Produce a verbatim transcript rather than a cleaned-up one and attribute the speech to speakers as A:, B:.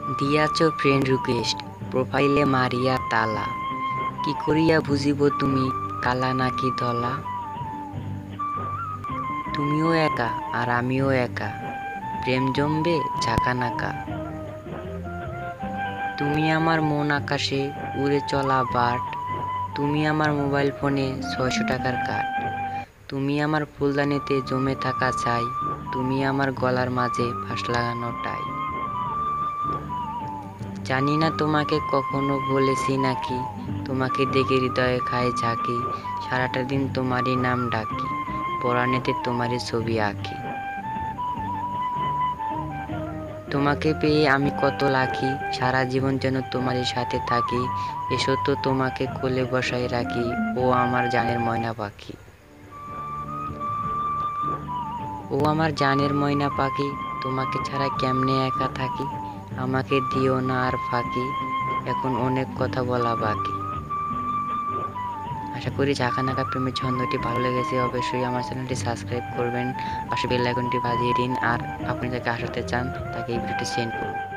A: দিয়াছ friend request, প্রোফাইলে মারিয়া তালা। কি করিয়া বুঝিব তুমি কালা নাকি ধলা? তুমিও একা আর আমিও একা, প্রেম জমবে ঝাঁকানাকা। তুমি আমার মন আকাশে উড়ে চলা বাট, তুমি আমার মোবাইল ফোনে ছয়শো টাকার কাট। তুমি আমার ফুলদানিতে জমে থাকা চাই, তুমি আমার গলার মাঝে ফাঁস লাগানো টাই। জানি না তোমাকে কখনো বলেছি নাকি, তোমাকে দেখে হৃদয়ে খায় ঝাঁকি। সারাটা দিন তোমারই নাম ডাকি, পরাণেতে তোমারই ছবি আঁকি। তোমাকে পেয়ে আমি কত লাকি, সারা জীবন যেন তোমারই সাথে থাকি। এসো তো তোমাকে কোলে বসাই রাখি, ও আমার জানের ময়না পাখি। ও আমার জানের ময়না পাখি, তোমাকে ছাড়া কেমনে একা থাকি। আমাকে দিও না আর ফাঁকি, এখন অনেক কথা বলা বাকি। আশা করি ঝাঁকানাকা প্রেমের ছন্দটি ভালো লেগেছে। অবশ্যই আমার চ্যানেলটি সাবস্ক্রাইব করবেন, পাশে বেল আইকনটি বাজিয়ে দিন। আর আপনি যাকে হাসাতে চান তাকে এই ভিডিওটি সেন্ড করুন।